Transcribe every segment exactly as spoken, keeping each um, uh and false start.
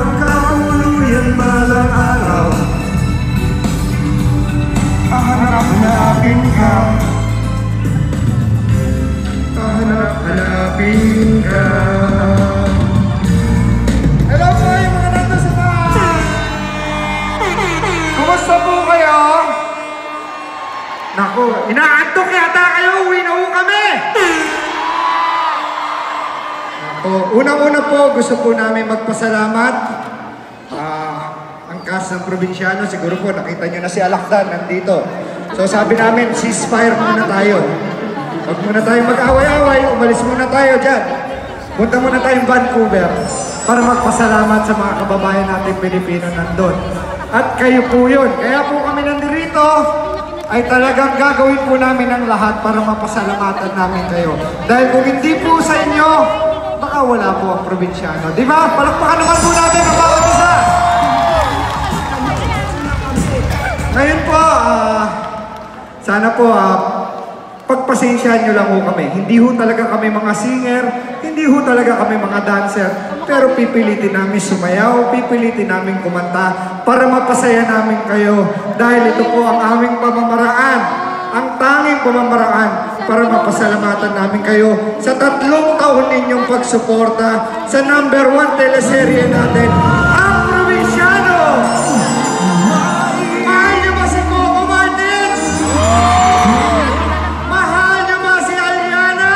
magkakuluyan balang araw. Hahanap-hanapin ka, hahanap-hanapin ka. Hello po yung mga nandun sa taas! Kumusta po kayo? Naku, inaantok yata kayo, uwi na ho kami! Naku, unang-una po, gusto po namin magpasalamat. Uh, ang cast ng probinsyano, siguro po nakita nyo na si Alakdan nandito. So sabi namin, ceasefire muna tayo. Huwag muna tayo mag-away-away, umalis muna tayo dyan. Punta muna tayong Vancouver para magpasalamat sa mga kababayan natin Pilipino nandun. At kayo po yun. Kaya po kami nandito ay talagang gagawin po namin ang lahat para mapasalamatan namin kayo. Dahil kung hindi po sa inyo, baka wala po ang probinsyano. Di ba? Palakpakan naman po natin ang bawat isa. Ngayon po, uh, sana po, uh, pagpasensyahan nyo lang ho kami. Hindi ho talaga kami mga singer, hindi ho talaga kami mga dancer, pero pipilitin namin sumayaw, pipilitin namin kumanta para mapasaya namin kayo. Dahil ito po ang aming pamamaraan, ang tanging pamamaraan para mapasalamatan namin kayo sa tatlong taon ninyong pagsuporta sa number one teleserye natin, Ang Probinsyano! Mahal niyo ba si Coco Martin? Mahal niyo ba si Aliana?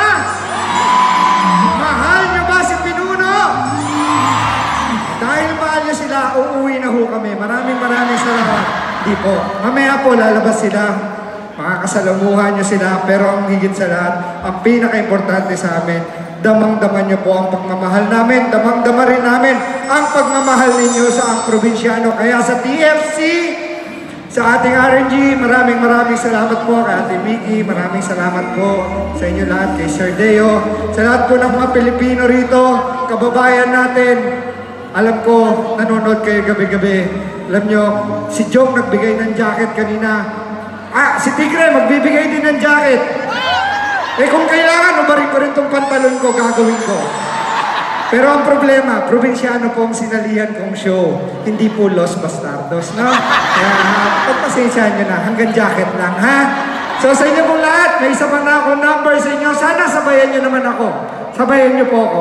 Mahal niyo ba si Pinuno? Dahil mahal niyo sila, uuwi na ho kami. Maraming maraming salamat. Di po. Mamaya po lalabas sila. Makakasalamuhan nyo sila, pero ang higit sa lahat, ang pinaka-importante sa amin, damang-daman nyo po ang pagmamahal namin, damang-dama rin namin ang pagmamahal ninyo sa Ang Probinsyano. Kaya sa T F C, sa ating R N G, maraming maraming salamat po kay Ate Mickey, maraming salamat po sa inyo lahat, kay Sir Deo, sa lahat po ng mga Pilipino rito, kababayan natin. Alam ko, nanonood kayo gabi-gabi. Alam nyo, si Jong nagbigay ng jacket kanina. Ah, si Tigre, magbibigay din ng jacket. Eh kung kailangan, ubarin ko rin itong pantalon ko, gagawin ko. Pero ang problema, probinsyano po ang sinalihan kong show. Hindi po Los Bastardos, no? Kaya pagpasensyahan nyo na, hanggang jacket lang, ha? So sa inyo pong lahat, may isa pa na akong number sa inyo. Sana sabayan nyo naman ako. Sabayan nyo po ako.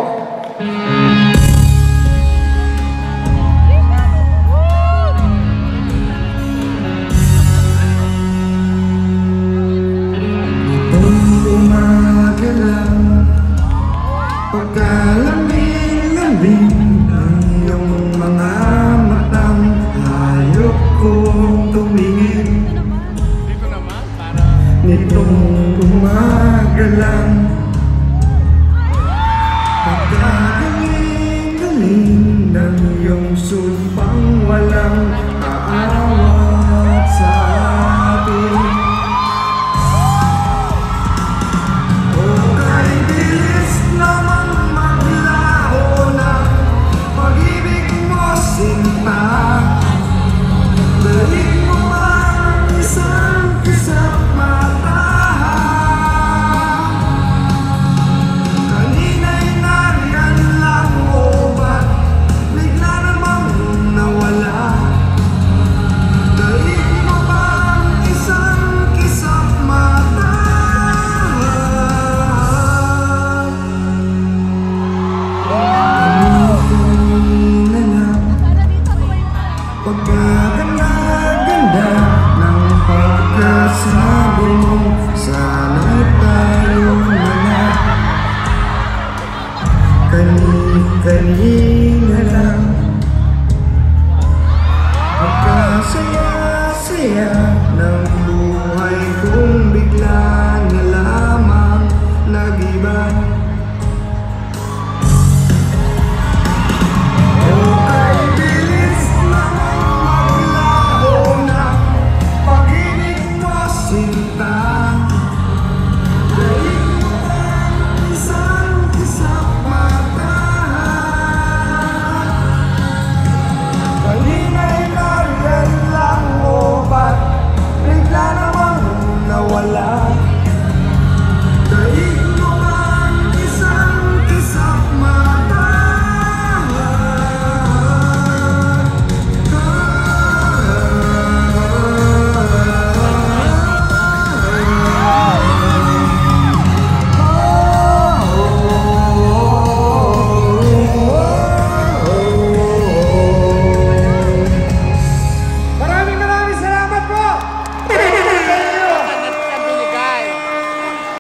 Pagkalamig-lamig ng iyong mga matang, hayop kong tumingin. Nitong gumagalang, pagkagaling-galing ng iyong sumpang walang aawat sa atin. Pagkaganda-ganda ng pagkasabi mo, sana'y tayo na kani-kani.